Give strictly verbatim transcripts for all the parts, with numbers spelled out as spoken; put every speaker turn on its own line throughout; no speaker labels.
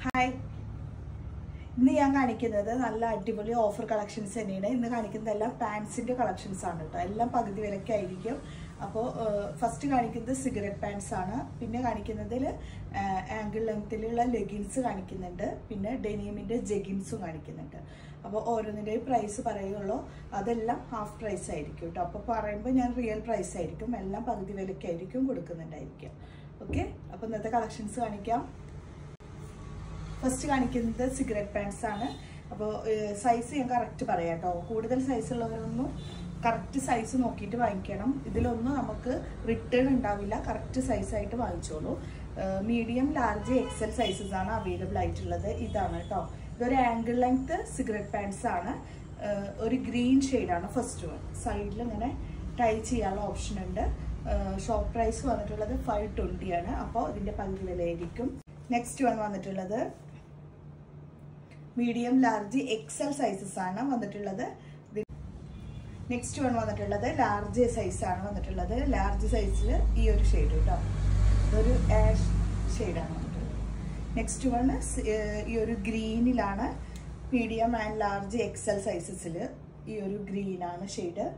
Hi, ഇന്ന് ഞാൻ കാണിക്കുന്നത് നല്ല അടിപൊളി ഓഫർ കളക്ഷൻസ് തന്നെയാണ്. ഇന്ന് കാണിക്കുന്നതെല്ലാം പാൻസിൻ്റെ കളക്ഷൻസ് ആണ് കേട്ടോ. എല്ലാം പകുതി വിലക്കായിരിക്കും. അപ്പോൾ ഫസ്റ്റ് കാണിക്കുന്നത് സിഗരറ്റ് പാൻസ് ആണ്. പിന്നെ കാണിക്കുന്നതിൽ ആംഗിൾ ലെങ്ത്തിലുള്ള ലെഗിൻസ് കാണിക്കുന്നുണ്ട്. പിന്നെ ഡെനിമിൻ്റെ ജെഗിൻസും കാണിക്കുന്നുണ്ട്. അപ്പോൾ ഓരോന്നിൻ്റെയും പ്രൈസ് പറയുള്ളൂ. അതെല്ലാം ഹാഫ് പ്രൈസ് ആയിരിക്കും കേട്ടോ. അപ്പോൾ പറയുമ്പോൾ ഞാൻ റിയൽ പ്രൈസ് ആയിരിക്കും. എല്ലാം പകുതി വിലക്കായിരിക്കും കൊടുക്കുന്നുണ്ടായിരിക്കും. ഓക്കെ, അപ്പോൾ ഇന്നത്തെ കളക്ഷൻസ് കാണിക്കാം. ഫസ്റ്റ് കാണിക്കുന്നത് സിഗരറ്റ് പാൻസ് ആണ്. അപ്പോൾ സൈസ് ഞാൻ കറക്റ്റ് പറയാം കേട്ടോ. കൂടുതൽ സൈസ് ഉള്ളവരൊന്നും കറക്റ്റ് സൈസ് നോക്കിയിട്ട് വാങ്ങിക്കണം. ഇതിലൊന്നും നമുക്ക് റിട്ടേൺ ഉണ്ടാവില്ല. കറക്റ്റ് സൈസായിട്ട് വാങ്ങിച്ചോളൂ. മീഡിയം, ലാർജ്, എക്സൽ സൈസസ് ആണ് അവൈലബിൾ ആയിട്ടുള്ളത്. ഇതാണ് കേട്ടോ. ഇതൊരു ആംഗിൾ ലെങ്ത് സിഗരറ്റ് പാൻസ് ആണ്. ഒരു ഗ്രീൻ ഷെയ്ഡാണ് ഫസ്റ്റ് വൺ. സൈഡിൽ ഇങ്ങനെ ടൈ ചെയ്യാനുള്ള ഓപ്ഷൻ ഉണ്ട്. ഷോപ്പ് പ്രൈസ് വന്നിട്ടുള്ളത് ഫൈവ് ട്വൻറ്റി ആണ്. അപ്പോൾ ഇതിൻ്റെ പകുതി വിലയായിരിക്കും. നെക്സ്റ്റ് വൺ വന്നിട്ടുള്ളത് മീഡിയം, ലാർജ്, എക്സൽ സൈസസ് ആണ് വന്നിട്ടുള്ളത്. നെക്സ്റ്റ് വൺ വന്നിട്ടുള്ളത് ലാർജ് സൈസ് ആണ് വന്നിട്ടുള്ളത്. ലാർജ് സൈസിൽ ഈ ഒരു ഷെയ്ഡ് കേട്ടോ. ഇതൊരു ആഷ് ഷെയ്ഡാണ് വന്നിട്ടുള്ളത്. നെക്സ്റ്റ് വൺ ഈ ഒരു ഗ്രീനിലാണ്. മീഡിയം ആൻഡ് ലാർജ് എക്സൽ സൈസസിൽ ഈ ഒരു ഗ്രീനാണ് ഷെയ്ഡ്.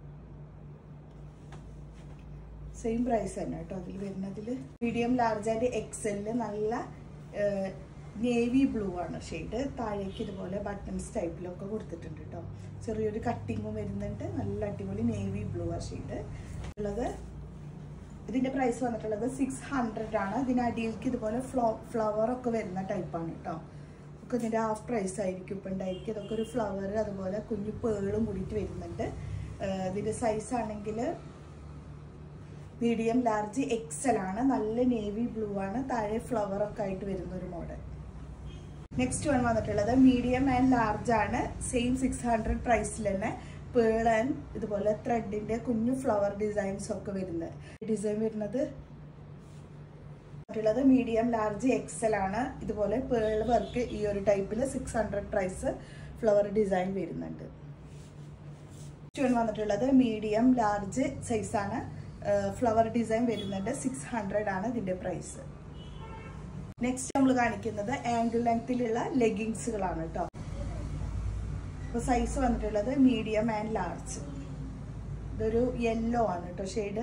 സെയിം പ്രൈസ് തന്നെ കേട്ടോ അതിൽ വരുന്നതിൽ. മീഡിയം, ലാർജ് ആൻഡ് എക്സലില് നല്ല നേവി ബ്ലൂ ആണ് ഷെയ്ഡ്. താഴേക്ക് ഇതുപോലെ ബട്ടൺസ് ടൈപ്പിലൊക്കെ കൊടുത്തിട്ടുണ്ട് കേട്ടോ. ചെറിയൊരു കട്ടിങ്ങും വരുന്നുണ്ട്. നല്ല അടിപൊളി നേവി ബ്ലൂ ആ ഷെയ്ഡ് ഉള്ളത്. ഇതിൻ്റെ പ്രൈസ് വന്നിട്ടുള്ളത് സിക്സ് ഹൺഡ്രഡ് ആണ്. ഇതിനടിയിലേക്ക് ഇതുപോലെ ഫ്ലോ ഫ്ലവർ ഒക്കെ വരുന്ന ടൈപ്പാണ് കേട്ടോ. ഒക്കെ ഇതിൻ്റെ ഹാഫ് പ്രൈസ് ആയിരിക്കും ഇപ്പം ഉണ്ടായിരിക്കും. ഇതൊക്കെ ഒരു ഫ്ലവർ, അതുപോലെ കുഞ്ഞു പേളും കൂടിയിട്ട് വരുന്നുണ്ട്. ഇതിൻ്റെ സൈസ് ആണെങ്കിൽ മീഡിയം, ലാർജ്, എക്സൽ ആണ്. നല്ല നേവി ബ്ലൂ ആണ്. താഴെ ഫ്ലവർ ഒക്കെ ആയിട്ട് വരുന്ന ഒരു മോഡൽ. നെക്സ്റ്റ് വൺ വന്നിട്ടുള്ളത് മീഡിയം ആൻഡ് ലാർജ് ആണ്. സെയിം സിക്സ് ഹൺഡ്രഡ് പ്രൈസിൽ തന്നെ പേൾ ആൻഡ് ഇതുപോലെ ത്രെഡിന്റെ കുഞ്ഞു ഫ്ലവർ ഡിസൈൻസ് ഒക്കെ വരുന്നത്. ഡിസൈൻ വരുന്നത് ുള്ളത് മീഡിയം, ലാർജ്, എക്സൽ ആണ്. ഇതുപോലെ പേൾ വർക്ക് ഈ ഒരു ടൈപ്പിൽ six hundred price flower design വരുന്നുണ്ട്. നെക്സ്റ്റ് വൺ വന്നിട്ടുള്ളത് മീഡിയം, ലാർജ് സൈസ് ആണ്. ഫ്ലവർ ഡിസൈൻ വരുന്നുണ്ട്. സിക്സ് ഹൺഡ്രഡ് ആണ് ഇതിന്റെ പ്രൈസ്. നെക്സ്റ്റ് നമ്മൾ കാണിക്കുന്നത് ആംഗിൾ ലെങ്ത്തിലുള്ള ലെഗിങ്സുകളാണ് കേട്ടോ. അപ്പോൾ സൈസ് വന്നിട്ടുള്ളത് മീഡിയം ആൻഡ് ലാർജ്. ഇതൊരു യെല്ലോ ആണ് കേട്ടോ ഷെയ്ഡ്.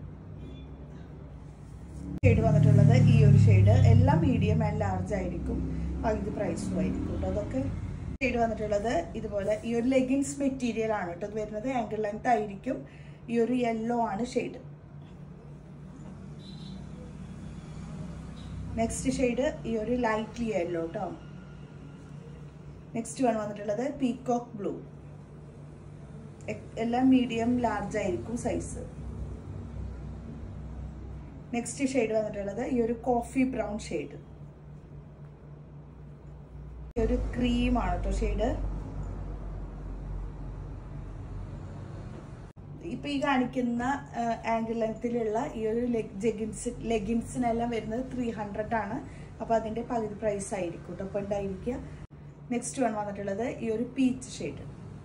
ഷെയ്ഡ് വന്നിട്ടുള്ളത് ഈ ഒരു ഷെയ്ഡ്. എല്ലാം മീഡിയം ആൻഡ് ലാർജ് ആയിരിക്കും. പകുതി പ്രൈസും ആയിരിക്കും കേട്ടോ. അതൊക്കെ ഷെയ്ഡ് വന്നിട്ടുള്ളത് ഇതുപോലെ ഈ ഒരു ലെഗിങ്സ് മെറ്റീരിയൽ ആണ് കേട്ടോ. ഇത് വരുന്നത് ആംഗിൾ ലെങ്ത് ആയിരിക്കും. ഈ ഒരു യെല്ലോ ആണ് ഷെയ്ഡ്. നെക്സ്റ്റ് ഷെയ്ഡ് ഈ ഒരു ലൈറ്റ്ലി യെല്ലോ കേട്ടോ. നെക്സ്റ്റ് വൺ വന്നിട്ടുള്ളത് പീകോക്ക് ബ്ലൂ. എല്ലാം മീഡിയം, ലാർജ് ആയിരിക്കും സൈസ്. നെക്സ്റ്റ് ഷെയ്ഡ് വന്നിട്ടുള്ളത് ഈ ഒരു കോഫി ബ്രൗൺ ഷെയ്ഡ്. ഈ ഒരു ക്രീമാണ് കേട്ടോ ഷെയ്ഡ്. ഇപ്പൊ ഈ കാണിക്കുന്ന ആംഗിൾ ലെങ്ത്തിലുള്ള ഈ ഒരു ജെഗിൻസ് ലെഗിൻസിനെല്ലാം വരുന്നത് ത്രീ ഹൺഡ്രഡ് ആണ്. അപ്പൊ അതിന്റെ പകുതി പ്രൈസ് ആയിരിക്കും കേട്ടോ ഇപ്പൊ ഉണ്ടായിരിക്കുക. നെക്സ്റ്റ് വൺ വന്നിട്ടുള്ളത് ഈ ഒരു പീച്ച് ഷെയ്ഡ്.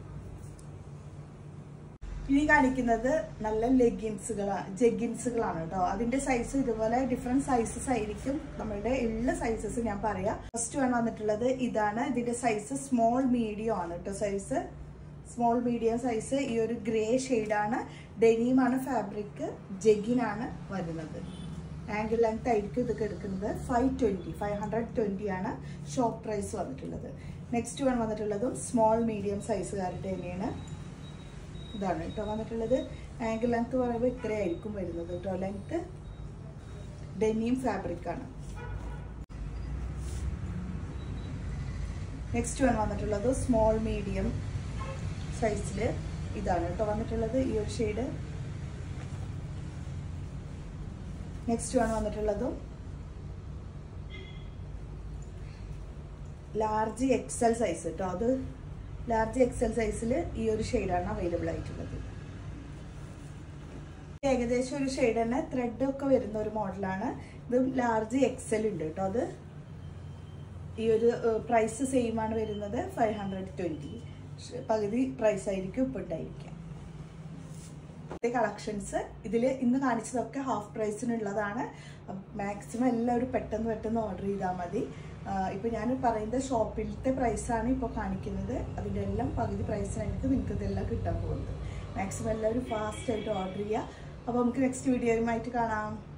ഇനി കാണിക്കുന്നത് നല്ല ലെഗിൻസുകളാണ്, ജെഗിൻസുകളാണ് കേട്ടോ. അതിന്റെ സൈസ് ഇതുപോലെ ഡിഫറെന്റ് സൈസസ് ആയിരിക്കും. നമ്മളുടെ ഉള്ള സൈസസ് ഞാൻ പറയാം. ഫസ്റ്റ് വൺ വന്നിട്ടുള്ളത് ഇതാണ്. ഇതിന്റെ സൈസ് സ്മോൾ മീഡിയം ആണ് കേട്ടോ. Size small medium size. ഈ ഒരു ഗ്രേ ഷെയ്ഡാണ്. ഡെനിമാണ് ഫാബ്രിക്. ജെഗിനാണ് വരുന്നത്. ആംഗിൾ ലെങ്ത് ആയിരിക്കും ഇതൊക്കെ എടുക്കുന്നത്. Five twenty five hundred twenty ആണ് ഷോപ്പ് പ്രൈസ് വന്നിട്ടുള്ളത്. നെക്സ്റ്റ് വൺ വന്നിട്ടുള്ളതും സ്മോൾ മീഡിയം സൈസുകാരുടെ തന്നെയാണ്. ഇതാണ് കേട്ടോ വന്നിട്ടുള്ളത്. ആംഗിൾ ലെങ്ത് പറയുമ്പോൾ ഇത്രയായിരിക്കും വരുന്നത് കേട്ടോ. ലെങ്ത് ഡെനിം ഫാബ്രിക് ആണ്. നെക്സ്റ്റ് വൺ വന്നിട്ടുള്ളത് സ്മോൾ മീഡിയം സൈസില് ഇതാണ് കേട്ടോ വന്നിട്ടുള്ളത്. ഈ ഒരു ഷെയ്ഡ്. നെക്സ്റ്റ് വൺ വന്നിട്ടുള്ളതും ലാർജ് എക്സൽ സൈസ് കേട്ടോ. അത് ലാർജ് എക്സൽ സൈസിൽ ഈ ഒരു ഷെയ്ഡാണ് അവൈലബിൾ ആയിട്ടുള്ളത്. ഏകദേശം ഒരു ഷെയ്ഡ് തന്നെ ത്രെഡ് ഒക്കെ വരുന്ന ഒരു മോഡലാണ്. ഇത് ലാർജ് എക്സൽ ഉണ്ട് കേട്ടോ. അത് ഈ ഒരു പ്രൈസ് സെയിം ആണ് വരുന്നത്. ഫൈവ് ഹൺഡ്രഡ് ട്വൻറ്റി പകുതി പ്രൈസ് ആയിരിക്കും ഇപ്പം ഉണ്ടായിരിക്കുക. കളക്ഷൻസ് ഇതിൽ ഇന്ന് കാണിച്ചതൊക്കെ ഹാഫ് പ്രൈസിനുള്ളതാണ്. മാക്സിമം എല്ലാവരും പെട്ടെന്ന് പെട്ടെന്ന് ഓർഡർ ചെയ്താൽ മതി. ഇപ്പോൾ ഞാൻ പറയുന്ന ഷോപ്പിലത്തെ പ്രൈസാണ് ഇപ്പോൾ കാണിക്കുന്നത്. അതിൻ്റെ എല്ലാം പകുതി പ്രൈസിനായിരിക്കും നിങ്ങൾക്ക് ഇതെല്ലാം കിട്ടാൻ പോകുന്നത്. മാക്സിമം എല്ലാവരും ഫാസ്റ്റായിട്ട് ഓർഡർ ചെയ്യുക. അപ്പോൾ നമുക്ക് നെക്സ്റ്റ് വീഡിയോയുമായിട്ട് കാണാം.